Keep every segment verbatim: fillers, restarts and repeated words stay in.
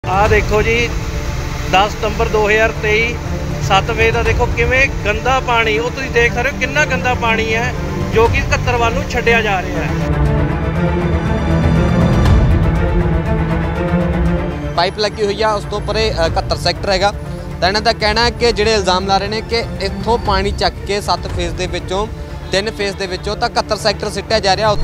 आ देखो जी दस सितंबर दो हज़ार तेईस सत्त वे का देखो किवें गंदा पानी वो तुसीं देख सकते हो कितना गंदा पानी है जो कि इकहत्तर वाल नूं छड्डिया जा रहा है। पाइप लगी हुई है उस तो परे इकहत्तर सैक्टर हैगा। तो इन्हां दा कहना है कि जिहड़े इल्जाम ला रहे हैं कि इत्थों पानी चक के सत्त फेज़ दे विचों तीन फेज़ दे विचों तां इकहत्तर सैक्टर सिੱਟਿਆ जा रहा।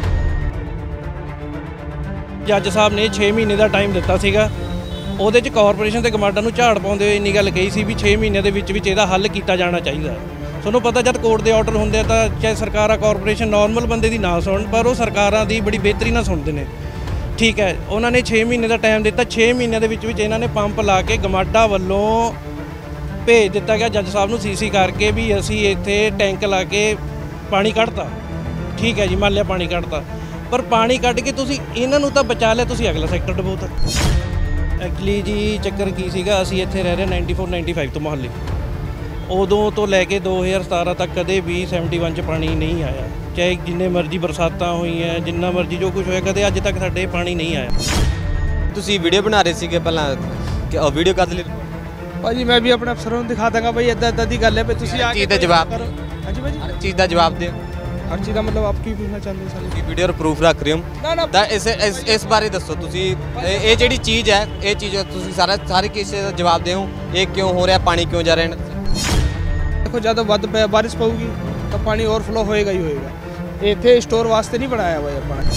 जज साहब ने छे महीने का टाइम दिता सीगा ਉਹਦੇ ਚ ਕਾਰਪੋਰੇਸ਼ਨ ਤੇ ਕਮਾਂਡਰ ਨੂੰ ਝਾੜ ਪਾਉਂਦੇ ਹੋਏ ਇੰਨੀ ਗੱਲ ਕਹੀ ਸੀ ਵੀ ਛੇ ਮਹੀਨੇ ਦੇ ਵਿੱਚ ਵਿੱਚ ਇਹਦਾ ਹੱਲ ਕੀਤਾ ਜਾਣਾ ਚਾਹੀਦਾ। ਤੁਹਾਨੂੰ ਪਤਾ ਜਦ ਕੋਰਟ ਦੇ ਆਰਡਰ ਹੁੰਦੇ ਆ ਤਾਂ ਚਾਹੇ ਸਰਕਾਰਾਂ ਕਾਰਪੋਰੇਸ਼ਨ ਨਾਰਮਲ ਬੰਦੇ ਦੀ ਨਾ ਸੁਣਨ ਪਰ ਉਹ ਸਰਕਾਰਾਂ ਦੀ ਬੜੀ ਬਿਹਤਰੀ ਨਾਲ ਸੁਣਦੇ ਨੇ। ਠੀਕ ਹੈ ਉਹਨਾਂ ਨੇ ਛੇ ਮਹੀਨੇ ਦਾ ਟਾਈਮ ਦਿੱਤਾ ਛੇ ਮਹੀਨੇ ਦੇ ਵਿੱਚ ਵਿੱਚ ਇਹਨਾਂ ਨੇ ਪੰਪ ਲਾ ਕੇ ਗਮਾਡਾ ਵੱਲੋਂ ਭੇਜ ਦਿੱਤਾ ਗਿਆ ਜੱਜ ਸਾਹਿਬ ਨੂੰ ਸੀਸੀ ਕਰਕੇ ਵੀ ਅਸੀਂ ਇੱਥੇ ਟੈਂਕ ਲਾ ਕੇ ਪਾਣੀ ਕੱਢਤਾ। ਠੀਕ ਹੈ ਜੀ ਮੰਨ ਲਿਆ ਪਾਣੀ ਕੱਢਤਾ ਪਰ ਪਾਣੀ ਕੱਢ ਕੇ ਤੁਸੀਂ ਇਹਨਾਂ ਨੂੰ ਤਾਂ ਬਚਾ ਲਿਆ ਤੁਸੀਂ ਅਗਲਾ ਸੈਕਟਰ ਡਬੋਤਾ। ਐਕਚੁਅਲੀ ਜੀ ਚੱਕਰ ਕੀ ਸੀਗਾ ਅਸੀਂ ਇੱਥੇ ਰਹਿ ਰਹੇ ਨਾਈਨਟੀ ਫੋਰ ਨਾਈਨਟੀ ਫਾਈਵ ਤੋਂ ਮੁਹੱਲੇ ਉਦੋਂ ਤੋਂ ਲੈ ਕੇ ਦੋ ਹਜ਼ਾਰ ਸਤਾਰਾਂ ਤੱਕ ਕਦੇ ਵੀ ਸੈਵਨਟੀ ਵਨ 'ਚ ਪਾਣੀ ਨਹੀਂ ਆਇਆ ਚਾਹੇ ਜਿੰਨੇ ਮਰਜ਼ੀ ਬਰਸਾਤਾਂ ਹੋਈਆਂ ਜਿੰਨਾ ਮਰਜ਼ੀ ਜੋ ਕੁਝ ਹੋਇਆ ਕਦੇ ਅੱਜ ਤੱਕ ਸਾਡੇ ਪਾਣੀ ਨਹੀਂ ਆਇਆ। ਤੁਸੀਂ ਵੀਡੀਓ ਬਣਾ ਰਹੇ ਸੀਗੇ ਪਹਿਲਾਂ ਕਿ ਵੀਡੀਓ ਕਦ ਲਈ ਭਾਜੀ ਮੈਂ ਵੀ ਆਪਣੇ ਅਫਸਰਾਂ ਨੂੰ ਦਿਖਾ ਦਾਂਗਾ ਭਾਈ ਇੱਦਾਂ ਇੱਦਾਂ ਦੀ ਗੱਲ ਹੈ ਵੀ ਤੁਸੀਂ ਆ ਚੀਜ਼ ਦਾ ਜਵਾਬ ਕਰੋ। ਹਾਂਜੀ ਭਾਜੀ ਹਰ ਚੀਜ਼ ਦਾ ਜਵਾਬ ਦਿਓ। हर चीज़ का मतलब आप की पूछना चाहते हैं सर वीडियो प्रूफ रख रहे हो ना ना ਤਾਂ ਇਸ ਇਸ ਇਸ ਬਾਰੇ ਦੱਸੋ ਤੁਸੀਂ ਇਹ ਜਿਹੜੀ ਚੀਜ਼ ਹੈ ਇਹ ਚੀਜ਼ ਤੁਸੀਂ ਸਾਰਾ ਸਾਰੇ ਕਿਸੇ ਦਾ ਜਵਾਬ ਦਿਓ ਇਹ ਕਿਉਂ ਹੋ ਰਿਹਾ ਪਾਣੀ ਕਿਉਂ ਜਾ ਰਿਹਾ। देखो ज़्यादा ਵੱਧ बारिश पऊगी तो पानी ओवरफ्लो होएगा ही होएगा। इतने स्टोर वास्ते नहीं बनाया हुआ अपना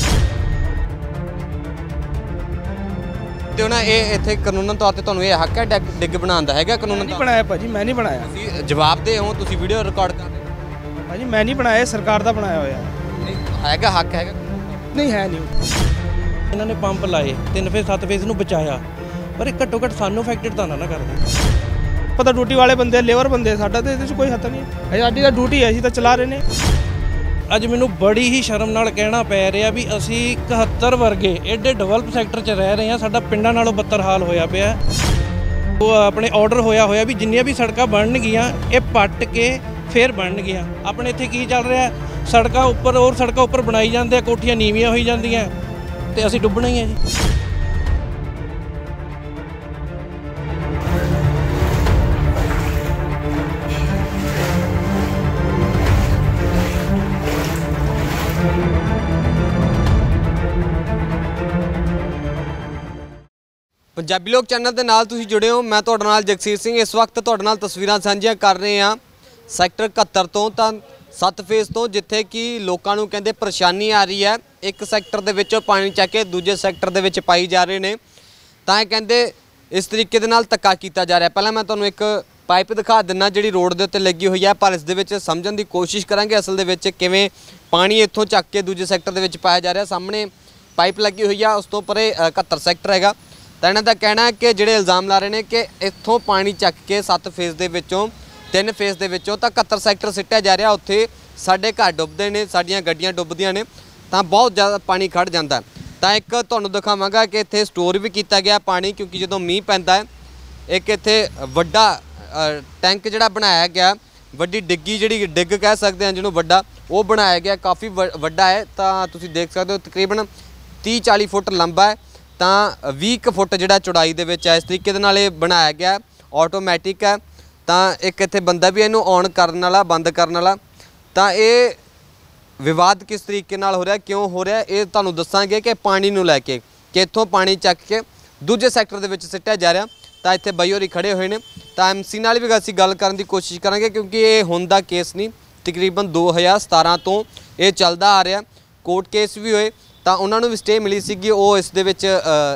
ਤੇ ਉਹਨਾਂ ਇਹ ਇੱਥੇ ਕਾਨੂੰਨ ਤੌਰ ਤੇ ਤੁਹਾਨੂੰ ਇਹ ਹੱਕ ਹੈ ਡਿੱਗ ਬਣਾਉਣ ਦਾ ਹੈਗਾ ਕਾਨੂੰਨ नहीं बनाया भाजी मैं नहीं बनाया। ਤੁਸੀਂ ਜਵਾਬ ਦੇ ਹੋ ਤੁਸੀਂ ਵੀਡੀਓ ਰਿਕਾਰਡ ਕਰ ਰਹੇ भाजी मैं नहीं बनाया सरकार का बनाया होया ਨਹੀਂ ਹੈਗਾ ਹੱਕ ਹੈਗਾ नहीं है नहीं। ਇਹਨਾਂ ਨੇ ਪੰਪ ਲਾਏ ਤਿੰਨ ਫੇਜ਼ ਸੱਤ ਫੇਜ਼ ਨੂੰ ਬਚਾਇਆ ਪਰ ਇਹ ਘੱਟੋ ਘੱਟ ਸਾਨੂੰ ਅਫੈਕਟਡ ਤਾਂ ਨਾ ਕਰਦੇ। पता ड्यूटी वाले बंदे लेबर बंदे साडा तो ਇਹਦੇ 'ਚ ਕੋਈ ਹੱਥ ਨਹੀਂ ਹੈ ਸਾਡੀ ਤਾਂ ਡਿਊਟੀ ਹੈ ਅਸੀਂ ਤਾਂ ਚਲਾ ਰਹੇ ਨੇ। ਅੱਜ ਮੈਨੂੰ ਬੜੀ ਹੀ ਸ਼ਰਮ ਨਾਲ ਕਹਿਣਾ ਪੈ ਰਿਹਾ ਵੀ ਅਸੀਂ ਇਕਹੱਤਰ ਵਰਗੇ ਐਡੇ ਡਿਵੈਲਪ ਸੈਕਟਰ 'ਚ ਰਹਿ ਰਹੇ ਹਾਂ ਸਾਡਾ ਪਿੰਡਾਂ ਨਾਲੋਂ ਬੱਤਰ ਹਾਲ ਹੋਇਆ ਪਿਆ। ਉਹ ਆਪਣੇ ਆਰਡਰ ਹੋਇਆ ਹੋਇਆ ਵੀ ਜਿੰਨੀਆਂ ਵੀ ਸੜਕਾਂ ਬਣਨਗੀਆਂ ਇਹ ਪੱਟ ਕੇ ਫਿਰ ਬਣਨਗੀਆਂ। ਆਪਣੇ ਇੱਥੇ ਕੀ ਚੱਲ ਰਿਹਾ ਸੜਕਾਂ ਉੱਪਰ ਹੋਰ ਸੜਕਾਂ ਉੱਪਰ ਬਣਾਈ ਜਾਂਦੇ ਆ ਕੋਠੀਆਂ ਨੀਵੀਆਂ ਹੋਈ ਜਾਂਦੀਆਂ ਤੇ ਅਸੀਂ ਡੁੱਬਣਾ ਹੀ ਹੈ ਜੀ। ਪੰਜਾਬੀ ਲੋਕ ਚੈਨਲ ਦੇ ਨਾਲ ਤੁਸੀਂ ਜੁੜੇ ਹੋ ਮੈਂ ਤੁਹਾਡੇ ਨਾਲ ਜਗਸੀਰ ਸਿੰਘ। ਇਸ ਵਕਤ ਤੁਹਾਡੇ ਨਾਲ ਤਸਵੀਰਾਂ ਸਾਂਝੀਆਂ ਕਰ ਰਹੇ ਹਾਂ ਸੈਕਟਰ ਇਕਹੱਤਰ ਤੋਂ ਤਾਂ ਸੱਤ ਫੇਜ਼ ਤੋਂ ਜਿੱਥੇ ਕਿ ਲੋਕਾਂ ਨੂੰ ਕਹਿੰਦੇ ਪਰੇਸ਼ਾਨੀ ਆ ਰਹੀ ਹੈ ਇੱਕ ਸੈਕਟਰ ਦੇ ਵਿੱਚੋਂ ਪਾਣੀ ਚੱਕ ਕੇ ਦੂਜੇ ਸੈਕਟਰ ਦੇ ਵਿੱਚ ਪਾਈ ਜਾ ਰਹੇ ਨੇ ਤਾਂ ਇਹ ਕਹਿੰਦੇ ਇਸ ਤਰੀਕੇ ਦੇ ਨਾਲ ਧੱਕਾ ਕੀਤਾ ਜਾ ਰਿਹਾ। ਪਹਿਲਾਂ ਮੈਂ ਤੁਹਾਨੂੰ ਇੱਕ ਪਾਈਪ ਦਿਖਾ ਦਿੰਦਾ ਜਿਹੜੀ ਰੋਡ ਦੇ ਉੱਤੇ ਲੱਗੀ ਹੋਈ ਹੈ ਪਰ ਇਸ ਦੇ ਵਿੱਚ ਸਮਝਣ ਦੀ ਕੋਸ਼ਿਸ਼ ਕਰਾਂਗੇ ਅਸਲ ਦੇ ਵਿੱਚ ਕਿਵੇਂ ਪਾਣੀ ਇੱਥੋਂ ਚੱਕ ਕੇ ਦੂਜੇ ਸੈਕਟਰ ਦੇ ਵਿੱਚ ਪਾਇਆ ਜਾ ਰਿਹਾ। ਸਾਹਮਣੇ ਪਾਈਪ ਲੱਗੀ ਹੋਈ ਆ ਉਸ ਤੋਂ ਪਰੇ ਇਕਹੱਤਰ ਸੈਕਟਰ ਹੈਗਾ। ਤਾਂ ਇਹਨਾਂ ਦਾ ਕਹਿਣਾ ਹੈ ਕਿ ਜਿਹੜੇ ਇਲਜ਼ਾਮ ਲਾ ਰਹੇ ਨੇ ਕਿ ਇੱਥੋਂ ਪਾਣੀ ਚੱਕ ਕੇ ਸੱਤ ਫੇਜ਼ ਦੇ ਵਿੱਚੋਂ ਤਿੰਨ ਫੇਜ਼ ਦੇ ਵਿੱਚੋਂ ਤਾਂ ਇਕਹੱਤਰ ਸੈਕਟਰ ਸਿੱਟਿਆ ਜਾ ਰਿਹਾ ਉੱਥੇ ਸਾਡੇ ਘਰ ਡੁੱਬਦੇ ਨੇ ਸਾਡੀਆਂ ਗੱਡੀਆਂ ਡੁੱਬਦੀਆਂ ਨੇ ਤਾਂ ਬਹੁਤ ਜ਼ਿਆਦਾ ਪਾਣੀ ਖੜ ਜਾਂਦਾ। ਤਾਂ ਇੱਕ ਤੁਹਾਨੂੰ ਦਿਖਾਵਾਂਗਾ ਕਿ ਇੱਥੇ ਸਟੋਰ ਵੀ ਕੀਤਾ ਗਿਆ ਪਾਣੀ ਕਿਉਂਕਿ ਜਦੋਂ ਮੀਂਹ ਪੈਂਦਾ ਹੈ ਇੱਕ ਇੱਥੇ ਵੱਡਾ ਟੈਂਕ ਜਿਹੜਾ ਬਣਾਇਆ ਗਿਆ ਵੱਡੀ ਡਿੱਗੀ ਜਿਹੜੀ ਡਿੱਗ ਕਹਿ ਸਕਦੇ ਹਾਂ ਜਿਹਨੂੰ ਵੱਡਾ ਉਹ ਬਣਾਇਆ ਗਿਆ ਕਾਫੀ ਵੱਡਾ ਹੈ। ਤਾਂ ਤੁਸੀਂ ਦੇਖ ਸਕਦੇ ਹੋ ਤਕਰੀਬਨ ਤੀਹ ਚਾਲੀ ਫੁੱਟ ਲੰਬਾ ਹੈ ਤਾਂ ਵੀਹ ਕੁ ਫੁੱਟ ਜਿਹੜਾ ਚੌੜਾਈ ਦੇ ਵਿੱਚ ਹੈ। ਇਸ ਤਰੀਕੇ ਦੇ ਨਾਲ ਇਹ ਬਣਾਇਆ ਗਿਆ ਆਟੋਮੈਟਿਕ ਹੈ ਤਾਂ ਇੱਕ ਇੱਥੇ ਬੰਦਾ ਵੀ ਇਹਨੂੰ ਔਨ ਕਰਨ ਵਾਲਾ ਬੰਦ ਕਰਨ ਵਾਲਾ। ਤਾਂ ਇਹ ਵਿਵਾਦ ਕਿਸ ਤਰੀਕੇ ਨਾਲ ਹੋ ਰਿਹਾ ਕਿਉਂ ਹੋ ਰਿਹਾ ਇਹ ਤੁਹਾਨੂੰ ਦੱਸਾਂਗੇ ਕਿ ਪਾਣੀ ਨੂੰ ਲੈ ਕੇ ਕਿ ਇੱਥੋਂ ਪਾਣੀ ਚੱਕ ਕੇ ਦੂਜੇ ਸੈਕਟਰ ਦੇ ਵਿੱਚ ਸਿੱਟਿਆ ਜਾ ਰਿਹਾ। ਤਾਂ ਇੱਥੇ ਬਾਈ ਹੋਰੀ ਖੜੇ ਹੋਏ ਨੇ ਤਾਂ ਐਮਸੀ ਨਾਲ ਵੀ ਅਸੀਂ ਗੱਲ ਕਰਨ ਦੀ ਕੋਸ਼ਿਸ਼ ਕਰਾਂਗੇ ਕਿਉਂਕਿ ਇਹ ਹੁਣ ਦਾ ਕੇਸ ਨਹੀਂ ਤਕਰੀਬਨ ਦੋ ਹਜ਼ਾਰ ਸਤਾਰਾਂ ਤੋਂ ਇਹ ਚੱਲਦਾ ਆ ਰਿਹਾ। ਕੋਰਟ ਕੇਸ ਵੀ ਹੋਏ ਤਾਂ ਉਹਨਾਂ ਨੂੰ ਵੀ ਸਟੇ ਮਿਲੀ ਸੀਗੀ ਉਹ ਇਸ ਦੇ ਵਿੱਚ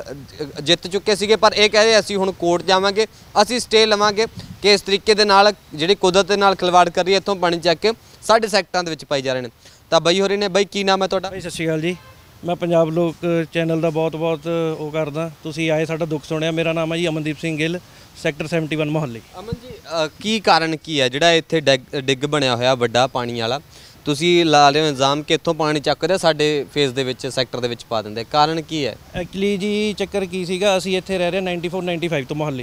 ਜਿੱਤ ਚੁੱਕੇ ਸੀਗੇ ਪਰ ਇਹ ਕਹਿ ਰਹੇ ਅਸੀਂ ਹੁਣ ਕੋਰਟ ਜਾਵਾਂਗੇ ਅਸੀਂ ਸਟੇ ਲਵਾਂਗੇ ਕਿ ਇਸ ਤਰੀਕੇ ਦੇ ਨਾਲ ਜਿਹੜੀ ਕੁਦਰਤ ਦੇ ਨਾਲ ਖਿਲਵਾੜ ਕਰ ਰਹੀ ਹੈ ਇੱਥੋਂ ਪਾਣੀ ਚੱਕ ਕੇ ਸਾਡੇ ਸੈਕਟਰਾਂ ਦੇ ਵਿੱਚ ਪਾਈ ਜਾ ਰਹੇ ਨੇ। ਤਾਂ ਬਾਈ ਹੋਰੀ ਨੇ ਬਾਈ ਕੀ ਨਾਮ ਹੈ ਤੁਹਾਡਾ? ਸਤਿ ਸ਼੍ਰੀ ਅਕਾਲ ਜੀ ਮੈਂ ਪੰਜਾਬ ਲੋਕ ਚੈਨਲ ਦਾ ਬਹੁਤ ਬਹੁਤ ਉਹ ਕਰਦਾ ਤੁਸੀਂ ਆਏ ਸਾਡਾ ਦੁੱਖ ਸੁਣਿਆ। ਮੇਰਾ ਨਾਮ ਹੈ ਜੀ Amandeep Singh Gill sector seventy one ਮੁਹੱਲੇ। ਅਮਨ ਜੀ ਕੀ ਕਾਰਨ ਕੀ ਹੈ ਜਿਹੜਾ ਇੱਥੇ ਡਿੱਗ ਡਿੱਗ ਬਣਿਆ ਹੋਇਆ ਵੱਡਾ ਪਾਣੀ ਵਾਲਾ ਤੁਸੀਂ ਲਾ ਲਿਓ ਇਲਜ਼ਾਮ ਕਿ ਇੱਥੋਂ ਪਾਣੀ ਚੱਕ ਰਿਹਾ ਸਾਡੇ ਫੇਜ਼ ਦੇ ਵਿੱਚ ਸੈਕਟਰ ਦੇ ਵਿੱਚ ਪਾ ਦਿੰਦੇ ਕਾਰਨ ਕੀ ਹੈ? ਐਕਚੁਅਲੀ ਜੀ ਚੱਕਰ ਕੀ ਸੀਗਾ ਅਸੀਂ ਇੱਥੇ ਰਹਿ ਰਹੇ ਨਾਈਨਟੀ ਫੋਰ ਨਾਈਨਟੀ ਫਾਈਵ ਤੋਂ ਮੁਹੱਲੇ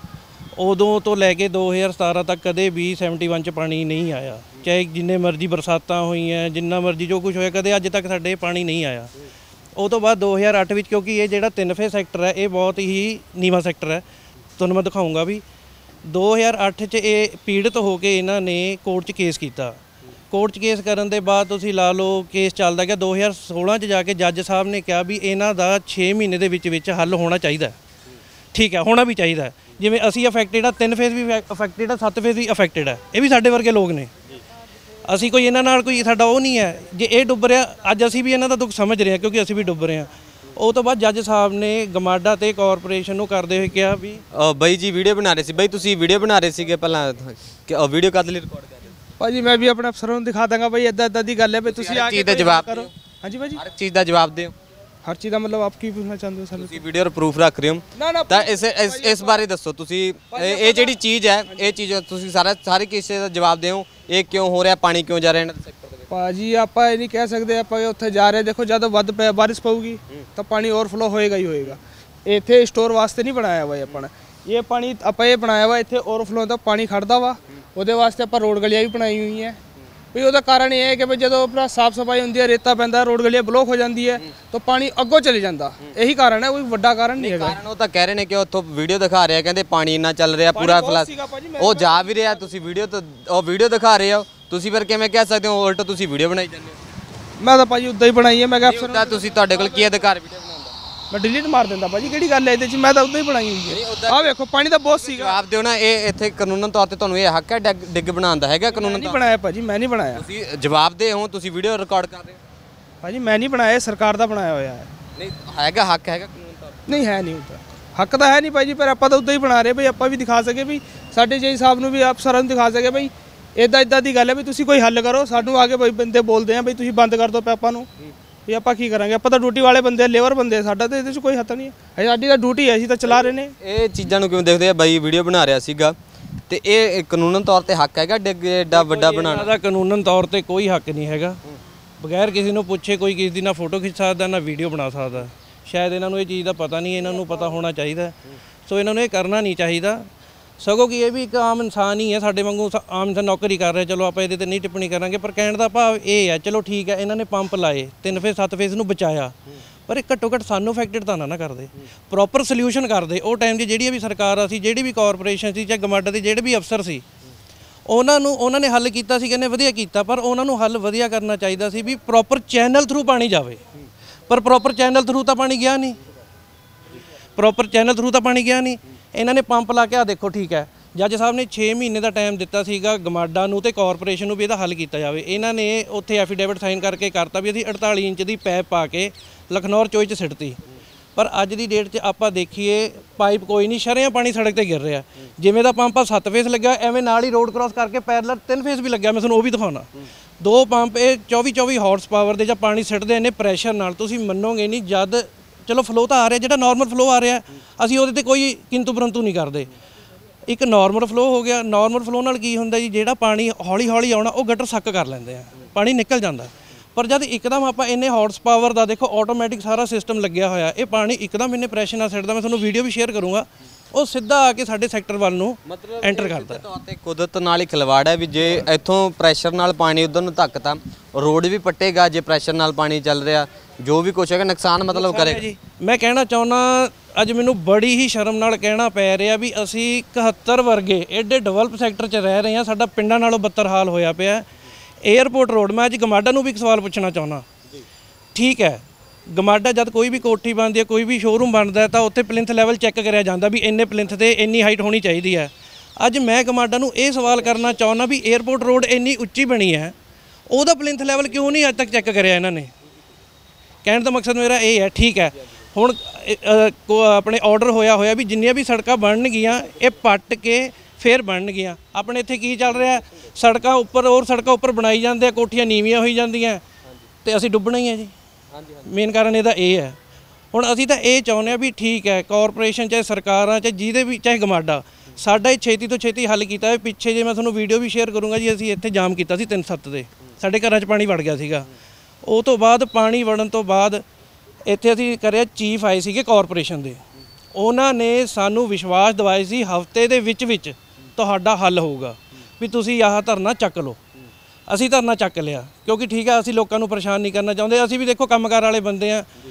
ਉਦੋਂ ਤੋਂ ਲੈ ਕੇ ਦੋ ਹਜ਼ਾਰ ਸਤਾਰਾਂ ਤੱਕ ਕਦੇ ਵੀ ਸੈਵਨਟੀ ਵਨ 'ਚ ਪਾਣੀ ਨਹੀਂ ਆਇਆ ਚਾਹੇ ਜਿੰਨੇ ਮਰਜ਼ੀ ਬਰਸਾਤਾਂ ਹੋਈਆਂ ਜਿੰਨਾ ਮਰਜ਼ੀ ਜੋ ਕੁਝ ਹੋਇਆ ਕਦੇ ਅੱਜ ਤੱਕ ਸਾਡੇ ਪਾਣੀ ਨਹੀਂ ਆਇਆ। ਉਹ ਤੋਂ ਬਾਅਦ ਦੋ ਹਜ਼ਾਰ ਅੱਠ ਵਿੱਚ, ਕਿਉਂਕਿ ਇਹ ਜਿਹੜਾ ਤਿੰਨ ਫੇਜ਼ ਸੈਕਟਰ ਹੈ ਇਹ ਬਹੁਤ ਹੀ ਨੀਵਾਂ ਸੈਕਟਰ ਹੈ, ਤੁਹਾਨੂੰ ਮੈਂ ਦਿਖਾਊਂਗਾ ਵੀ ਦੋ ਹਜ਼ਾਰ ਅੱਠ 'ਚ ਇਹ ਪੀੜਤ ਹੋ ਕੇ ਇਹਨਾਂ ਨੇ ਕੋਰਟ 'ਚ ਕੇਸ ਕੀਤਾ। ਕੋਰਟ 'ਚ ਕੇਸ ਕਰਨ ਦੇ ਬਾਅਦ ਤੁਸੀਂ ਲਾ ਲਓ ਕੇਸ ਚੱਲਦਾ ਗਿਆ। ਦੋ ਹਜ਼ਾਰ ਸੋਲਾਂ 'ਚ ਜਾ ਕੇ ਜੱਜ ਸਾਹਿਬ ਨੇ ਕਿਹਾ ਵੀ ਇਹਨਾਂ ਦਾ ਛੇ ਮਹੀਨੇ ਦੇ ਵਿੱਚ ਵਿੱਚ ਹੱਲ ਹੋਣਾ ਚਾਹੀਦਾ। ਠੀਕ ਹੈ, ਹੋਣਾ ਵੀ ਚਾਹੀਦਾ। ਜਿਵੇਂ ਅਸੀਂ ਅਫੈਕਟਡ ਆ, ਤਿੰਨ ਫੇਜ਼ ਵੀ ਅਫੈਕਟਡ ਆ, ਸੱਤ ਫੇਜ਼ ਵੀ ਅਫੈਕਟਡ ਆ, ਇਹ ਵੀ ਸਾਡੇ ਵਰਗੇ ਲੋਕ ਨੇ। ਅਸੀਂ ਕੋਈ ਇਹਨਾਂ ਨਾਲ ਕੋਈ ਸਾਡਾ ਉਹ ਨਹੀਂ ਹੈ। ਜੇ ਇਹ ਡੁੱਬ ਰਿਹਾ ਅੱਜ ਅਸੀਂ ਵੀ ਇਹਨਾਂ ਦਾ ਦੁੱਖ ਸਮਝ ਰਹੇ ਹਾਂ, ਕਿਉਂਕਿ ਅਸੀਂ ਵੀ ਡੁੱਬ ਰਹੇ ਹਾਂ। ਉਹ ਤੋਂ ਬਾਅਦ ਜੱਜ ਸਾਹਿਬ ਨੇ ਗਮਾਡਾ ਤੇ ਕਾਰਪੋਰੇਸ਼ਨ ਨੂੰ ਕਰਦੇ ਹੋਏ ਕਿਹਾ ਵੀ ਬਾਈ ਜੀ ਵੀਡੀਓ ਬਣਾ ਰਹੇ ਸੀ। ਬਾਈ ਤੁਸੀਂ ਵੀਡੀਓ ਬਣਾ ਰਹੇ ਸੀਗੇ ਪਹਿਲਾਂ, ਵੀਡੀਓ ਕਦ ਲਈ ਰਿਕਾਰਡ ਕਰ ਰਹੇ ਹੋ? ਭਾਜੀ ਮੈਂ ਵੀ ਆਪਣੇ ਅਫਸਰਾਂ ਨੂੰ ਦਿਖਾ ਦਾਂਗਾ ਭਾਈ ਇੱਦਾਂ ਇੱਦਾਂ ਦੀ ਗੱਲ ਹੈ ਵੀ ਤੁਸੀਂ ਆ ਕੇ ਚੀਜ਼ ਦਾ ਜਵਾਬ ਕਰੋ। ਹਾਂਜੀ ਭਾਜੀ, ਹਰ ਚੀਜ਼ ਦਾ ਜਵਾਬ ਦਿਓ। ਹਰ ਚੀਜ਼ ਦਾ ਮਤਲਬ ਆਪ ਕੀ ਪੁੱਛਣਾ ਚਾਹੁੰਦੇ ਹੋ ਸਰ? ਤੁਸੀਂ ਵੀਡੀਓ ਪ੍ਰੂਫ ਰੱਖ ਰਹੇ ਹੋ ਨਾ ਨਾ ਤਾਂ ਇਸ ਇਸ ਇਸ ਬਾਰੇ ਦੱਸੋ ਤੁਸੀਂ। ਇਹ ਇਹ ਜਿਹੜੀ ਚੀਜ਼ ਹੈ, ਇਹ ਚੀਜ਼ ਤੁਸੀਂ ਸਾਰਾ ਸਾਰੇ ਕੇਸੇ ਦਾ ਜਵਾਬ ਦਿਓ। ਇਹ ਕਿਉਂ ਹੋ ਰਿਹਾ, ਪਾਣੀ ਕਿਉਂ ਜਾ ਰਿਹਾ ਇਹਨਾਂ ਦੇ ਸੈਕਟਰ ਦੇ ਵਿੱਚ? ਭਾਜੀ ਆਪਾਂ ਇਹ ਨਹੀਂ ਕਹਿ ਸਕਦੇ ਆਪਾਂ ਉੱਥੇ ਜਾ ਰਹੇ, ਦੇਖੋ ਜਦੋਂ ਵੱਧ ਪੈ ਬਾਰਿਸ਼ ਪਊਗੀ ਤਾਂ ਪਾਣੀ ਓਵਰਫਲੋ ਹੋਏਗਾ ਹੀ ਹੋਏਗਾ। ਇੱਥੇ ਸਟੋਰ ਵਾਸਤੇ ਨਹੀਂ ਬਣਾਇਆ ਵਾ ਆਪਾਂ ਨੇ, ਇਹ ਪਾਣੀ ਆਪਾਂ ਇਹ ਬਣਾਇਆ ਵਾ ਇੱਥੇ ਓਵਰਫਲੋ ਦਾ ਪਾਣੀ ਖੜਦਾ ਵਾ, ਉਹਦੇ ਵਾਸਤੇ ਆਪਾਂ ਰੋਡ ਗਲੀਆਂ ਵੀ ਬਣਾਈ ਹੋਈ ਹੈ ਵੀ। ਉਹਦਾ ਕਾਰਨ ਇਹ ਹੈ ਕਿ ਵੀ ਜਦੋਂ ਆਪਣਾ ਸਾਫ ਸਫਾਈ ਹੁੰਦੀ ਹੈ, ਰੇਤਾ ਪੈਂਦਾ, ਰੋਡ ਗਲੀਆਂ ਬਲੌਕ ਹੋ ਜਾਂਦੀ ਹੈ ਤਾਂ ਪਾਣੀ ਅੱਗੋਂ ਚਲੇ ਜਾਂਦਾ। ਇਹੀ ਕਾਰਨ ਹੈ, ਕੋਈ ਵੱਡਾ ਕਾਰਨ ਨਹੀਂ ਹੈਗਾ। ਕਾਰਨ ਉਹ ਤਾਂ ਕਹਿ ਰਹੇ ਨੇ ਕਿ ਉੱਥੋਂ ਵੀਡੀਓ ਦਿਖਾ ਰਿਹਾ, ਕਹਿੰਦੇ ਪਾਣੀ ਇੰਨਾ ਚੱਲ ਰਿਹਾ ਪੂਰਾ ਫਲਸ, ਉਹ ਜਾ ਵੀ ਰਿਹਾ, ਤੁਸੀਂ ਵੀਡੀਓ ਤੋਂ ਉਹ ਵੀਡੀਓ ਦਿਖਾ ਰਹੇ ਹੋ, ਤੁਸੀਂ ਫਿਰ ਕਿਵੇਂ ਕਹਿ ਸਕਦੇ ਹੋ ਉਲਟ ਤੁਸੀਂ ਵੀਡੀਓ ਬਣਾਈ ਜਾਂਦੇ ਹੋ? ਮੈਂ ਤਾਂ ਭਾਜੀ ਉੱਦਾਂ ਹੀ ਬਣਾਈ ਹੈ। ਮੈਂ ਕਿਹਾ ਅਫਸਰ ਤਾਂ ਤੁਸੀਂ ਤੁਹਾਡੇ ਕੋਲ ਕੀ ਅਧਿਕਾਰ ਵੀਡੀਓ ਬਣਾਉਣ ਦਾ? ਮੈਂ ਡਿਲੀਟ ਮਾਰ ਦਿੰਦਾ ਭਾਜੀ, ਕਿਹੜੀ ਗੱਲ ਹੈ ਇਹਦੇ 'ਚ? ਮੈਂ ਤਾਂ ਉੱਦਾਂ ਹੀ ਬਣਾਈ ਹੋਈ ਹੈ। ਆਹ ਵੇਖੋ ਪਾਣੀ ਤਾਂ ਬਹੁਤ ਸੀਗਾ। ਜਵਾਬ ਦਿਓ ਨਾ। ਇਹ ਇੱਥੇ ਕਾਨੂੰਨਨ ਤੌਰ ਤੇ ਤੁਹਾਨੂੰ ਇਹ ਹੱਕ ਹੈ ਡਿੱਗ ਡਿੱਗ ਬਣਾਉਣ ਦਾ? ਹੈਗਾ ਕਾਨੂੰਨਨ ਨਹੀਂ ਬਣਾਇਆ ਭਾਜੀ, ਮੈਂ ਨਹੀਂ ਬਣਾਇਆ। ਤੁਸੀਂ ਜਵਾਬ ਦੇ ਹੋ, ਤੁਸੀਂ ਵੀਡੀਓ ਰਿਕਾਰਡ ਕਰ ਰਹੇ ਹੋ। ਭਾਜੀ ਮੈਂ ਨਹੀਂ ਬਣਾਇਆ, ਸਰਕਾਰ ਦਾ ਬਣਾਇਆ ਹੋਇਆ ਹੈ। ਨਹੀਂ ਹੈਗਾ ਹੱਕ ਹੈਗਾ ਕਾਨੂੰਨ ਤੌਰ ਤੇ? ਨਹੀਂ ਹੈ ਨਹੀਂ ਉੱਦਾਂ ਹੱਕ ਤਾਂ ਹੈ ਨਹੀਂ ਭਾਜੀ, ਪਰ ਆਪਾਂ ਤਾਂ ਉੱਦਾਂ ਹੀ ਬਣਾ ਰਹੇ ਬਈ ਆਪਾਂ ਵੀ ਦਿਖਾ ਸਕੇ ਵੀ ਸਾਡੇ ਜੀ ਸਾਹਿਬ ਨੂੰ ਵੀ ਅਫਸਰਾਂ ਨੂੰ ਦਿਖਾ ਸਕੇ ਬਈ ਇੱਦਾਂ ਇੱਦਾਂ ਦੀ ਗੱਲ ਹੈ ਵੀ ਤੁਸੀਂ ਕੋਈ ਹੱਲ ਕਰੋ। ਸਾਨੂੰ ਆ ਕੇ ਬਈ ਬੰਦੇ ਬੋਲਦੇ ਆ ਬਈ ਤੁਸੀਂ ਬੰਦ ਕਰ ਦਿਓ ਪੈਪਾਂ ਨੂੰ, ਵੀ ਆਪਾਂ ਕੀ ਕਰਾਂਗੇ? ਆਪਾਂ ਤਾਂ ਡਿਊਟੀ ਵਾਲੇ ਬੰਦੇ, ਲੇਬਰ ਬੰਦੇ, ਸਾਡਾ ਤਾਂ ਇਹਦੇ 'ਚ ਕੋਈ ਹੱਥ ਨਹੀਂ ਹੈ। ਸਾਡੀ ਤਾਂ ਡਿਊਟੀ ਹੈ, ਅਸੀਂ ਤਾਂ ਚਲਾ ਰਹੇ ਨੇ। ਇਹ ਚੀਜ਼ਾਂ ਨੂੰ ਕਿਵੇਂ ਦੇਖਦੇ ਆ? ਬਾਈ ਵੀਡੀਓ ਬਣਾ ਰਿਹਾ ਸੀਗਾ ਤੇ ਇਹ ਕਾਨੂੰਨਨ ਤੌਰ ਤੇ ਹੱਕ ਹੈਗਾ ਡਿੱਗ ਏਡਾ ਵੱਡਾ ਬਣਾਉਣਾ ਦਾ? ਕਾਨੂੰਨਨ ਤੌਰ ਤੇ ਕੋਈ ਹੱਕ ਨਹੀਂ ਹੈਗਾ। ਬਗੈਰ ਕਿਸੇ ਨੂੰ ਪੁੱਛੇ ਕੋਈ ਕਿਸੇ ਦੀ ਨਾ ਫੋਟੋ ਖਿੱਚ ਸਕਦਾ ਨਾ ਵੀਡੀਓ ਬਣਾ ਸਕਦਾ। ਸ਼ਾਇਦ ਇਹਨਾਂ ਨੂੰ ਇਹ ਚੀਜ਼ ਦਾ ਪਤਾ ਨਹੀਂ, ਇਹਨਾਂ ਨੂੰ ਪਤਾ ਹੋਣਾ ਚਾਹੀਦਾ। ਸੋ ਇਹਨਾਂ ਨੂੰ ਇਹ ਕਰਨਾ ਨਹੀਂ ਚਾਹੀਦਾ। ਸਗੋਂ ਕਿ ਇਹ ਵੀ ਇੱਕ ਆਮ ਇਨਸਾਨ ਹੀ ਹੈ, ਸਾਡੇ ਵਾਂਗੂ ਆਮ ਇਨਸਾਨ ਨੌਕਰੀ ਕਰ ਰਿਹਾ। ਚਲੋ ਆਪਾਂ ਇਹਦੇ ਤੇ ਨਹੀਂ ਟਿੱਪਣੀ ਕਰਾਂਗੇ, ਪਰ ਕਹਿਣ ਦਾ ਭਾਵ ਇਹ ਹੈ ਚਲੋ ਠੀਕ ਹੈ ਇਹਨਾਂ ਨੇ ਪੰਪ ਲਾਏ, ਤਿੰਨ ਫੇਜ਼ ਸੱਤ ਫੇਜ਼ ਨੂੰ ਬਚਾਇਆ, ਪਰ ਇਹ ਘੱਟੋ ਘੱਟ ਸਾਨੂੰ ਅਫੈਕਟਡ ਤਾਂ ਨਾ ਨਾ ਕਰਦੇ, ਪ੍ਰੋਪਰ ਸੋਲਿਊਸ਼ਨ ਕਰਦੇ। ਉਹ ਟਾਈਮ ਦੀ ਜਿਹੜੀ ਵੀ ਸਰਕਾਰ ਸੀ, ਜਿਹੜੀ ਵੀ ਕਾਰਪੋਰੇਸ਼ਨ ਸੀ, ਚਾਹੇ ਗਮਾਡਾ ਦੇ ਜਿਹੜੇ ਵੀ ਅਫਸਰ ਸੀ, ਉਹਨਾਂ ਨੂੰ ਉਹਨਾਂ ਨੇ ਹੱਲ ਕੀਤਾ ਸੀ, ਕਹਿੰਦੇ ਵਧੀਆ ਕੀਤਾ, ਪਰ ਉਹਨਾਂ ਨੂੰ ਹੱਲ ਵਧੀਆ ਕਰਨਾ ਚਾਹੀਦਾ ਸੀ ਵੀ ਪ੍ਰੋਪਰ ਚੈਨਲ ਥਰੂ ਪਾਣੀ ਜਾਵੇ। ਪਰ ਪ੍ਰੋਪਰ ਚੈਨਲ ਥਰੂ ਤਾਂ ਪਾਣੀ ਗਿਆ ਨਹੀਂ, ਪ੍ਰੋਪਰ ਚੈਨਲ ਥਰੂ ਤਾਂ ਪਾਣੀ ਗਿਆ ਨਹੀਂ। ਇਹਨਾਂ ਨੇ ਪੰਪ ਲਾ ਕੇ ਆ ਦੇਖੋ, ਠੀਕ ਹੈ, ਜੱਜ ਸਾਹਿਬ ਨੇ ਛੇ ਮਹੀਨੇ ਦਾ ਟਾਈਮ ਦਿੱਤਾ ਸੀਗਾ ਗਮਾਡਾ ਨੂੰ ਤੇ ਕਾਰਪੋਰੇਸ਼ਨ ਨੂੰ ਵੀ ਇਹਦਾ ਹੱਲ ਕੀਤਾ ਜਾਵੇ। ਇਹਨਾਂ ਨੇ ਉੱਥੇ ਐਫੀਡੇਵਿਟ ਸਾਈਨ ਕਰਕੇ ਕਰਤਾ ਵੀ ਅਸੀਂ ਅੜਤਾਲੀ ਇੰਚ ਦੀ ਪੈਪ ਪਾ ਕੇ ਲਖਨੌਰ ਚੋਈ 'ਚ ਸਿੱਟਤੀ। ਪਰ ਅੱਜ ਦੀ ਡੇਟ 'ਚ ਆਪਾਂ ਦੇਖੀਏ ਪਾਈਪ ਕੋਈ ਨਹੀਂ, ਸ਼ਰੇਆਮ ਪਾਣੀ ਸੜਕ ਤੇ ਗਿਰ ਰਿਹਾ। ਜਿਵੇਂ ਦਾ ਪੰਪ ਆ ਸੱਤ ਫੇਜ਼ ਲੱਗਾ, ਐਵੇਂ ਨਾਲ ਹੀ ਰੋਡ ਕ੍ਰਾਸ ਕਰਕੇ ਪੈਰਲਲ ਤਿੰਨ ਫੇਜ਼ ਵੀ ਲੱਗਿਆ। ਮੈਂ ਤੁਹਾਨੂੰ ਉਹ ਵੀ ਦਿਖਾਉਣਾ। ਦੋ ਪੰਪ ਇਹ ਚੌਵੀ ਚੌਵੀ ਹਾਰਸ ਪਾਵਰ ਦੇ ਜਾਂ ਪਾਣੀ ਸਿੱਟਦੇ ਨੇ ਪ੍ਰੈਸ਼ਰ ਨਾਲ, ਤੁਸੀਂ ਮੰਨੋਗੇ ਨਹੀਂ। ਜਦ ਚਲੋ ਫਲੋ ਤਾਂ ਆ ਰਿਹਾ, ਜਿਹੜਾ ਨਾਰਮਲ ਫਲੋ ਆ ਰਿਹਾ ਅਸੀਂ ਉਹਦੇ ਤੇ ਕੋਈ ਕਿੰਤੂ ਪਰੰਤੂ ਨਹੀਂ ਕਰਦੇ। ਇੱਕ ਨਾਰਮਲ ਫਲੋ ਹੋ ਗਿਆ। ਨਾਰਮਲ ਫਲੋ ਨਾਲ ਕੀ ਹੁੰਦਾ ਜੀ, ਜਿਹੜਾ ਪਾਣੀ ਹੌਲੀ ਹੌਲੀ ਆਉਣਾ ਉਹ ਗਟਰ ਸੱਕ ਕਰ ਲੈਂਦੇ ਆ, ਪਾਣੀ ਨਿਕਲ ਜਾਂਦਾ। ਪਰ ਜਦ ਇੱਕਦਮ ਆਪਾਂ ਇੰਨੇ ਹਾਰਸ ਪਾਵਰ ਦਾ ਦੇਖੋ ਆਟੋਮੈਟਿਕ ਸਾਰਾ ਸਿਸਟਮ ਲੱਗਿਆ ਹੋਇਆ, ਇਹ ਪਾਣੀ ਇੱਕਦਮ ਇੰਨੇ ਪ੍ਰੈਸ਼ਰ ਨਾਲ ਸਿੱਟਦਾ। ਮੈਂ ਤੁਹਾਨੂੰ ਵੀਡੀਓ ਵੀ ਸ਼ੇਅਰ ਕਰੂੰਗਾ, ਉਹ ਸਿੱਧਾ ਆ ਕੇ ਸਾਡੇ ਸੈਕਟਰ ਵੱਲ ਨੂੰ ਐਂਟਰ ਕਰਦਾ। ਤੌਰ ਤੇ ਕੁਦਰਤ ਨਾਲ ਹੀ ਖਿਲਵਾੜ ਹੈ ਵੀ ਜੇ ਇੱਥੋਂ ਪ੍ਰੈਸ਼ਰ ਨਾਲ ਪਾਣੀ ਉਧਰ ਨੂੰ ਧੱਕਤਾ, ਰੋਡ ਵੀ ਪੱਟੇਗਾ। ਜੇ ਪ੍ਰੈਸ਼ਰ ਨਾਲ ਪਾਣੀ ਚੱਲ ਰਿਹਾ, ਜੋ ਵੀ ਕੁਛ ਹੈਗਾ ਨੁਕਸਾਨ ਮਤਲਬ ਕਰੇਗਾ ਜੀ। ਮੈਂ ਕਹਿਣਾ ਚਾਹੁੰਦਾ, ਅੱਜ ਮੈਨੂੰ ਬੜੀ ਹੀ ਸ਼ਰਮ ਨਾਲ ਕਹਿਣਾ ਪੈ ਰਿਹਾ ਵੀ ਅਸੀਂ ਇਕਹੱਤਰ ਵਰਗੇ ਐਡੇ ਡਿਵੈਲਪ ਸੈਕਟਰ 'ਚ ਰਹਿ ਰਹੇ ਹਾਂ, ਸਾਡਾ ਪਿੰਡਾਂ ਨਾਲੋਂ ਬੱਤਰ ਹਾਲ ਹੋਇਆ ਪਿਆ। ਏਅਰਪੋਰਟ ਰੋਡ, ਮੈਂ ਅੱਜ ਗਮਾਡਾ ਨੂੰ ਵੀ ਇੱਕ ਸਵਾਲ ਪੁੱਛਣਾ ਚਾਹੁੰਦਾ। ਠੀਕ ਹੈ, ਗਮਾਡਾ ਜਦ ਕੋਈ ਵੀ ਕੋਠੀ ਬਣਦੀ ਹੈ, ਕੋਈ ਵੀ ਸ਼ੋਰੂਮ ਬਣਦਾ ਤਾਂ ਉੱਥੇ ਪਲਿੰਥ ਲੈਵਲ ਚੈੱਕ ਕਰਿਆ ਜਾਂਦਾ ਵੀ ਇੰਨੇ ਪਲਿੰਥ ਤੇ ਇੰਨੀ ਹਾਈਟ ਹੋਣੀ ਚਾਹੀਦੀ ਹੈ। ਅੱਜ ਮੈਂ ਗਮਾਡਾ ਨੂੰ ਇਹ ਸਵਾਲ ਕਰਨਾ ਚਾਹੁੰਦਾ ਵੀ ਏਅਰਪੋਰਟ ਰੋਡ ਇੰਨੀ ਉੱਚੀ ਬਣੀ ਹੈ, ਉਹਦਾ ਪਲਿੰਥ ਲੈਵਲ ਕਿਉਂ ਨਹੀਂ ਅੱਜ ਤੱਕ ਚੈੱਕ ਕਰਿਆ ਇਹਨਾਂ ਨੇ? ਕਹਿਣ ਦਾ ਮਕਸਦ ਮੇਰਾ ਇਹ ਹੈ। ਠੀਕ ਹੈ, ਹੁਣ ਆਪਣੇ ਆਰਡਰ ਹੋਇਆ ਹੋਇਆ ਵੀ ਜਿੰਨੀਆਂ ਵੀ ਸੜਕਾਂ ਬਣਨਗੀਆਂ ਇਹ ਪੱਟ ਕੇ ਫਿਰ ਬਣਨਗੀਆਂ। ਆਪਣੇ ਇੱਥੇ ਕੀ ਚੱਲ ਰਿਹਾ, ਸੜਕਾਂ ਉੱਪਰ ਹੋਰ ਸੜਕਾਂ ਉੱਪਰ ਬਣਾਈ ਜਾਂਦੇ ਆ, ਕੋਠੀਆਂ ਨੀਵੀਆਂ ਹੋਈ ਜਾਂਦੀਆਂ ਤੇ ਅਸੀਂ ਡੁੱਬਣਾ ਹੀ ਹੈ ਜੀ। ਮੇਨ ਕਾਰਨ ਇਹਦਾ ਇਹ ਹੈ। ਹੁਣ ਅਸੀਂ ਤਾਂ ਇਹ ਚਾਹੁੰਦੇ ਹਾਂ ਵੀ ਠੀਕ ਹੈ, ਕਾਰਪੋਰੇਸ਼ਨ ਚਾਹੇ ਸਰਕਾਰਾਂ ਚਾਹੇ ਜਿਹਦੇ ਵੀ ਚਾਹੇ ਗਮਾਡਾ, ਸਾਡਾ ਇਹ ਛੇਤੀ ਤੋਂ ਛੇਤੀ ਹੱਲ ਕੀਤਾ ਹੈ। ਪਿੱਛੇ ਜੇ ਮੈਂ ਤੁਹਾਨੂੰ ਵੀਡੀਓ ਵੀ ਸ਼ੇਅਰ ਕਰੂੰਗਾ ਜੀ, ਅਸੀਂ ਇੱਥੇ ਜਾਮ ਕੀਤਾ ਸੀ ਤਿੰਨ ਸੱਤ ਦੇ, ਸਾਡੇ ਘਰਾਂ 'ਚ ਪਾਣੀ ਵੜ ਗਿਆ ਸੀਗਾ। ਉਹ ਤੋਂ ਬਾਅਦ ਪਾਣੀ ਵੜਨ ਤੋਂ ਬਾਅਦ ਇੱਥੇ ਅਸੀਂ ਕਰਿਆ, ਚੀਫ ਆਏ ਸੀਗੇ ਕਾਰਪੋਰੇਸ਼ਨ ਦੇ, ਉਹਨਾਂ ਨੇ ਸਾਨੂੰ ਵਿਸ਼ਵਾਸ ਦਿਵਾਇਆ ਸੀ ਹਫ਼ਤੇ ਦੇ ਵਿੱਚ ਵਿੱਚ ਤੁਹਾਡਾ ਹੱਲ ਹੋਊਗਾ, ਵੀ ਤੁਸੀਂ ਆਹ ਧਰਨਾ ਚੱਕ ਲਓ। ਅਸੀਂ ਧਰਨਾ ਚੱਕ ਲਿਆ, ਕਿਉਂਕਿ ਠੀਕ ਹੈ ਅਸੀਂ ਲੋਕਾਂ ਨੂੰ ਪਰੇਸ਼ਾਨ ਨਹੀਂ ਕਰਨਾ ਚਾਹੁੰਦੇ। ਅਸੀਂ ਵੀ ਦੇਖੋ ਕੰਮਕਾਰ ਵਾਲੇ ਬੰਦੇ ਆ,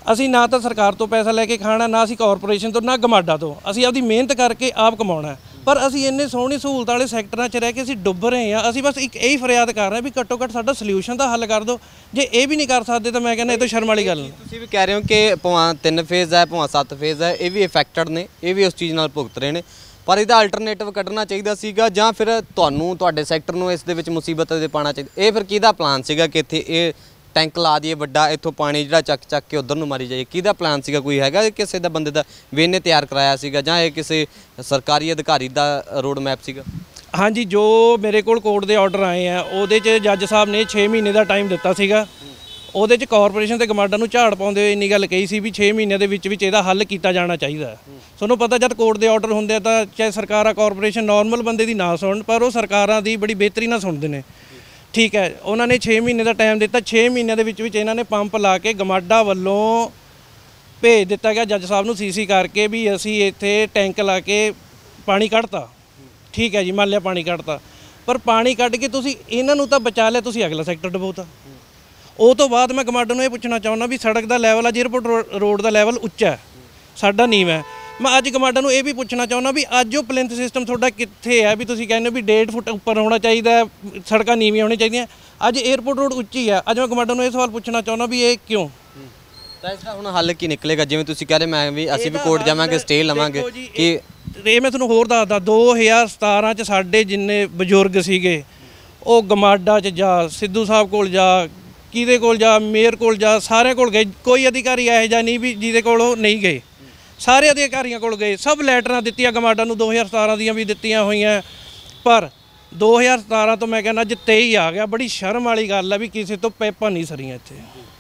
ਅਸੀਂ ਨਾ ਤਾਂ ਸਰਕਾਰ ਤੋਂ ਪੈਸਾ ਲੈ ਕੇ ਖਾਣਾ, ਨਾ ਅਸੀਂ ਕਾਰਪੋਰੇਸ਼ਨ ਤੋਂ, ਨਾ ਗਮਾਡਾ ਤੋਂ। ਅਸੀਂ ਆਪਦੀ ਮਿਹਨਤ ਕਰਕੇ ਆਪ ਕਮਾਉਣਾ। ਪਰ ਅਸੀਂ ਇੰਨੇ ਸੋਹਣੀ ਸਹੂਲਤ ਵਾਲੇ ਸੈਕਟਰਾਂ 'ਚ ਰਹਿ ਕੇ ਅਸੀਂ ਡੁੱਬ ਰਹੇ ਹਾਂ। ਅਸੀਂ ਬਸ ਇੱਕ ਇਹੀ ਫਰਿਆਦ ਕਰ ਰਹੇ ਹਾਂ ਵੀ ਘੱਟੋ ਘੱਟ ਸਾਡਾ ਸੋਲਿਊਸ਼ਨ ਦਾ ਹੱਲ ਕਰ ਦਿਓ। ਜੇ ਇਹ ਵੀ ਨਹੀਂ ਕਰ ਸਕਦੇ ਤਾਂ ਮੈਂ ਕਹਿੰਦਾ ਇਹ ਤਾਂ ਸ਼ਰਮ ਵਾਲੀ ਗੱਲ ਨਹੀਂ। ਤੁਸੀਂ ਵੀ ਕਹਿ ਰਹੇ ਹੋ ਕਿ ਭਾਵੇਂ ਤਿੰਨ ਫੇਜ਼ ਹੈ ਭਾਵੇਂ ਸੱਤ ਫੇਜ਼ ਹੈ, ਇਹ ਵੀ ਇਫੈਕਟਡ ਨੇ, ਇਹ ਵੀ ਉਸ ਚੀਜ਼ ਨਾਲ ਭੁਗਤ ਰਹੇ ਨੇ, ਪਰ ਇਹਦਾ ਅਲਟਰਨੇਟਿਵ ਕੱਢਣਾ ਚਾਹੀਦਾ ਸੀਗਾ, ਜਾਂ ਫਿਰ ਤੁਹਾਨੂੰ ਤੁਹਾਡੇ ਸੈਕਟਰ ਨੂੰ ਇਸ ਦੇ ਵਿੱਚ ਮੁਸੀਬਤ ਦੇ ਪਾਉਣਾ ਚਾਹੀਦਾ। ਇਹ ਫਿਰ ਕਿਹਦਾ ਪਲਾਨ ਸੀਗਾ ਕਿ ਇੱਥੇ ਇਹ ਟੈਂਕ ਲਾ ਦਈਏ ਵੱਡਾ, ਇੱਥੋਂ ਪਾਣੀ ਜਿਹੜਾ ਚੱਕ ਚੱਕ ਕੇ ਉਧਰ ਨੂੰ ਮਾਰੀ ਜਾਈਏ? ਕਿਹਦਾ ਪਲਾਨ ਸੀਗਾ? ਕੋਈ ਹੈਗਾ ਕਿਸੇ ਦਾ ਬੰਦੇ ਦਾ ਵੇਨੇ ਤਿਆਰ ਕਰਾਇਆ ਸੀਗਾ, ਜਾਂ ਇਹ ਕਿਸੇ ਸਰਕਾਰੀ ਅਧਿਕਾਰੀ ਦਾ ਰੋਡ ਮੈਪ ਸੀਗਾ? ਹਾਂਜੀ, ਜੋ ਮੇਰੇ ਕੋਲ ਕੋਰਟ ਦੇ ਆਰਡਰ ਆਏ ਆ ਉਹਦੇ 'ਚ ਜੱਜ ਸਾਹਿਬ ਨੇ ਛੇ ਮਹੀਨੇ ਦਾ ਟਾਈਮ ਦਿੱਤਾ ਸੀਗਾ। ਉਹਦੇ 'ਚ ਕਾਰਪੋਰੇਸ਼ਨ ਤੇ ਗਮਾਡਾ ਨੂੰ ਝਾੜ ਪਾਉਂਦੇ ਹੋਏ ਇੰਨੀ ਗੱਲ ਕਹੀ ਸੀ ਵੀ ਛੇ ਮਹੀਨਿਆਂ ਦੇ ਵਿੱਚ ਵਿੱਚ ਇਹਦਾ ਹੱਲ ਕੀਤਾ ਜਾਣਾ ਚਾਹੀਦਾ। ਤੁਹਾਨੂੰ ਪਤਾ ਜਦ ਕੋਰਟ ਦੇ ਆਰਡਰ ਹੁੰਦੇ ਆ ਤਾਂ ਚਾਹੇ ਸਰਕਾਰ ਆ ਕਾਰਪੋਰੇਸ਼ਨ ਨਾਰਮਲ ਬੰਦੇ ਦੀ ਨਾ ਸੁਣਨ, ਪਰ ਉਹ ਸਰਕਾਰਾਂ ਦੀ ਬੜੀ ਬਿਹਤਰੀ ਨਾਲ ਸੁਣਦੇ ਨੇ। ਠੀਕ ਹੈ, ਉਹਨਾਂ ਨੇ ਛੇ ਮਹੀਨੇ ਦਾ ਟਾਈਮ ਦਿੱਤਾ। ਛੇ ਮਹੀਨਿਆਂ ਦੇ ਵਿੱਚ ਵਿੱਚ ਇਹਨਾਂ ਨੇ ਪੰਪ ਲਾ ਕੇ ਗਮਾਡਾ ਵੱਲੋਂ ਭੇਜ ਦਿੱਤਾ ਗਿਆ ਜੱਜ ਸਾਹਿਬ ਨੂੰ ਸੀਸੀ ਕਰਕੇ ਵੀ ਅਸੀਂ ਇੱਥੇ ਟੈਂਕ ਲਾ ਕੇ ਪਾਣੀ ਕੱਢਤਾ। ਠੀਕ ਹੈ ਜੀ, ਮੰਨ ਲਿਆ ਪਾਣੀ ਕੱਢਤਾ, ਪਰ ਪਾਣੀ ਕੱਢ ਕੇ ਤੁਸੀਂ ਇਹਨਾਂ ਨੂੰ ਤਾਂ ਬਚਾ ਲਿਆ, ਤੁਸੀਂ ਅਗਲਾ ਸੈਕਟਰ ਡੁਬੋਤਾ। ਉਹ ਤੋਂ ਬਾਅਦ ਮੈਂ ਗਮਾਡਾ ਨੂੰ ਇਹ ਪੁੱਛਣਾ ਚਾਹੁੰਦਾ ਵੀ ਸੜਕ ਦਾ ਲੈਵਲ ਆ, ਏਅਰਪੋਰਟ ਰੋਡ ਦਾ ਲੈਵਲ ਉੱਚਾ ਹੈ, ਸਾਡਾ ਨੀਵਾਂ ਹੈ। ਮੈਂ ਅੱਜ ਗਮਾਡਾ ਨੂੰ ਇਹ ਵੀ ਪੁੱਛਣਾ ਚਾਹੁੰਦਾ ਵੀ ਅੱਜ ਉਹ ਪਲਿੰਥ ਸਿਸਟਮ ਤੁਹਾਡਾ ਕਿੱਥੇ ਹੈ? ਵੀ ਤੁਸੀਂ ਕਹਿੰਦੇ ਹੋ ਵੀ ਡੇਢ ਫੁੱਟ ਉੱਪਰ ਹੋਣਾ ਚਾਹੀਦਾ, ਸੜਕਾਂ ਨੀਵੀਆਂ ਹੋਣੀਆਂ ਚਾਹੀਦੀਆਂ। ਅੱਜ ਏਅਰਪੋਰਟ ਰੋਡ ਉੱਚੀ ਹੈ। ਅੱਜ ਮੈਂ ਗਮਾਡਾ ਨੂੰ ਇਹ ਸਵਾਲ ਪੁੱਛਣਾ ਚਾਹੁੰਦਾ ਵੀ ਇਹ ਕਿਉਂ? ਤਾਂ ਇਸ ਦਾ ਹੁਣ ਹੱਲ ਕੀ ਨਿਕਲੇਗਾ? ਜਿਵੇਂ ਤੁਸੀਂ ਕਹਿ ਰਹੇ ਮੈਂ ਵੀ ਅਸੀਂ ਵੀ ਕੋਰਟ ਜਾਵਾਂਗੇ, ਸਟੇ ਲਵਾਂਗੇ ਕਿ ਇਹ ਮੈਂ ਤੁਹਾਨੂੰ ਹੋਰ ਦੱਸਦਾ, ਦੋ ਹਜ਼ਾਰ ਸਤਾਰਾਂ 'ਚ ਸਾਡੇ ਜਿੰਨੇ ਬਜ਼ੁਰਗ ਸੀਗੇ ਉਹ ਗਮਾਡਾ 'ਚ ਜਾ, ਸਿੱਧੂ ਸਾਹਿਬ ਕੋਲ ਜਾ, ਕਿਹਦੇ ਕੋਲ ਜਾ, ਮੇਅਰ ਕੋਲ ਜਾ, ਸਾਰਿਆਂ ਕੋਲ ਗਏ। ਕੋਈ ਅਧਿਕਾਰੀ ਇਹੋ ਜਿਹਾ ਨਹੀਂ ਵੀ ਜਿਹਦੇ ਕੋਲ ਉਹ ਨਹੀਂ ਗਏ। ਸਾਰੇ ਅਧਿਕਾਰੀਆਂ ਕੋਲ ਗਏ, ਸਭ ਲੈਟਰਾਂ ਦਿੱਤੀਆਂ ਗਮਾਡਾ ਨੂੰ, ਦੋ ਹਜ਼ਾਰ ਸਤਾਰਾਂ ਦੀਆਂ ਵੀ ਦਿੱਤੀਆਂ ਹੋਈਆਂ। ਪਰ ਦੋ ਹਜ਼ਾਰ ਸਤਾਰਾਂ ਤੋਂ ਮੈਂ ਕਹਿੰਦਾ ਅੱਜ ਤੇਈ ਆ ਗਿਆ। ਬੜੀ ਸ਼ਰਮ ਵਾਲੀ ਗੱਲ ਹੈ ਵੀ ਕਿਸੇ ਤੋਂ ਪੈਪਾਂ ਨਹੀਂ ਸਰੀਆਂ ਇੱਥੇ।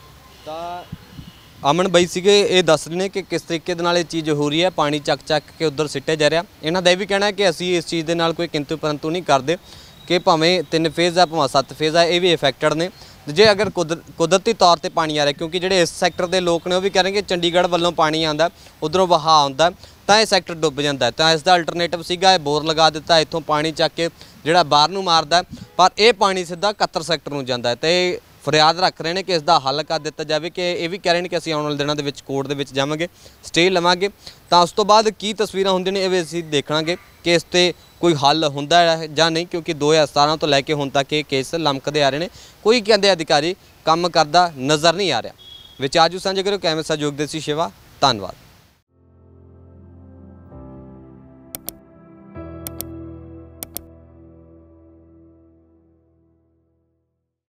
ਤਾਂ ਅਮਨ ਬਾਈ ਸੀਗੇ, ਇਹ ਦੱਸ ਰਹੇ ਨੇ ਕਿ ਕਿਸ ਤਰੀਕੇ ਦੇ ਨਾਲ ਇਹ ਚੀਜ਼ ਹੋ ਰਹੀ ਹੈ, ਪਾਣੀ ਚੱਕ ਚੱਕ ਕੇ ਉੱਧਰ ਸਿੱਟਿਆ ਜਾ ਰਿਹਾ। ਇਹਨਾਂ ਦਾ ਇਹ ਵੀ ਕਹਿਣਾ ਕਿ ਅਸੀਂ ਇਸ ਚੀਜ਼ ਦੇ ਨਾਲ ਕੋਈ ਕਿੰਤੂ ਪਰੰਤੂ ਨਹੀਂ ਕਰਦੇ, ਕਿ ਭਾਵੇਂ ਤਿੰਨ ਫੇਜ਼ ਆ ਭਾਵੇਂ ਸੱਤ ਫੇਜ਼ ਆ, ਇਹ ਵੀ ਇਫੈਕਟਡ ਨੇ। ਜੇ ਅਗਰ ਕੁਦਰ ਕੁਦਰਤੀ ਤੌਰ ਤੇ ਪਾਣੀ ਆ ਰਿਹਾ, ਕਿਉਂਕਿ ਜਿਹੜੇ ਇਸ ਸੈਕਟਰ ਦੇ ਲੋਕ ਨੇ ਉਹ ਵੀ ਕਹਿ ਰਹੇ ਕਿ ਚੰਡੀਗੜ੍ਹ ਵੱਲੋਂ ਪਾਣੀ ਆਉਂਦਾ, ਉਧਰੋਂ ਵਹਾਅ ਆਉਂਦਾ, ਤਾਂ ਇਹ ਸੈਕਟਰ ਡੁੱਬ ਜਾਂਦਾ। ਤਾਂ ਇਸ ਦਾ ਅਲਟਰਨੇਟਿਵ ਸੀਗਾ ਇਹ ਬੋਰ ਲਗਾ ਦਿੱਤਾ, ਇੱਥੋਂ ਪਾਣੀ ਚੱਕ ਕੇ ਜਿਹੜਾ ਬਾਹਰ ਨੂੰ ਮਾਰਦਾ, ਪਰ ਇਹ ਪਾਣੀ ਸਿੱਧਾ ਕੱਤਰ ਸੈਕਟਰ ਨੂੰ ਜਾਂਦਾ। ਤੇ ਫਰਿਆਦ ਰੱਖ ਰਹੇ ਨੇ ਕਿ ਇਸ ਦਾ ਹੱਲ ਕਰ ਦਿੱਤਾ ਜਾਵੇ, ਕਿ ਇਹ ਵੀ ਕਹਿ ਰਹੇ ਨੇ ਕਿ ਅਸੀਂ ਆਉਣ ਵਾਲੇ ਦਿਨਾਂ ਦੇ ਵਿੱਚ ਕੋਰਟ ਦੇ ਵਿੱਚ ਜਾਵਾਂਗੇ, ਸਟੇ ਲਵਾਂਗੇ। ਤਾਂ ਉਸ ਤੋਂ ਬਾਅਦ ਕੀ ਤਸਵੀਰਾਂ ਹੁੰਦੀਆਂ ਨੇ ਇਹ ਵੀ ਅਸੀਂ ਦੇਖਾਂਗੇ ਕਿ ਇਸ 'ਤੇ ਕੋਈ ਹੱਲ ਹੁੰਦਾ ਹੈ ਜਾਂ ਨਹੀਂ, ਕਿਉਂਕਿ ਦੋ ਹਜ਼ਾਰ ਸਤਾਰਾਂ ਤੋਂ ਲੈ ਕੇ ਹੁਣ ਤੱਕ ਇਹ ਕੇਸ ਲਮਕਦੇ ਆ ਰਹੇ ਨੇ। ਕੋਈ ਕਹਿੰਦੇ ਅਧਿਕਾਰੀ ਕੰਮ ਕਰਦਾ ਨਜ਼ਰ ਨਹੀਂ ਆ ਰਿਹਾ। ਵਿਚਾਰ ਜੂ ਸਾਂਝੇ ਕਰੋ। ਕੈਮਰੇ ਸਹਿਯੋਗ ਦੇ ਸੀ ਸ਼ਿਵਾ। ਧੰਨਵਾਦ।